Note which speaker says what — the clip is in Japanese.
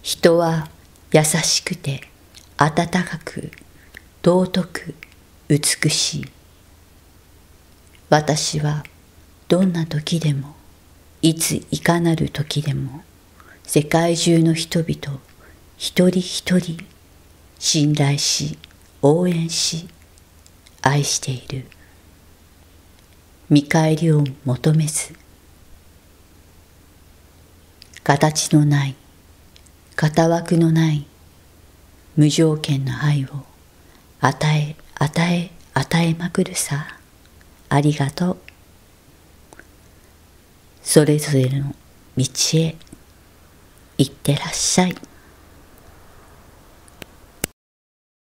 Speaker 1: 人は優しくて温かく尊く美しい。私はどんな時でもいついかなる時でも世界中の人々一人一人信頼し応援し愛している。見返りを求めず、形のない型枠のない無条件の愛を与えまくるさ。ありがとう。それぞれの道へ行ってらっしゃい。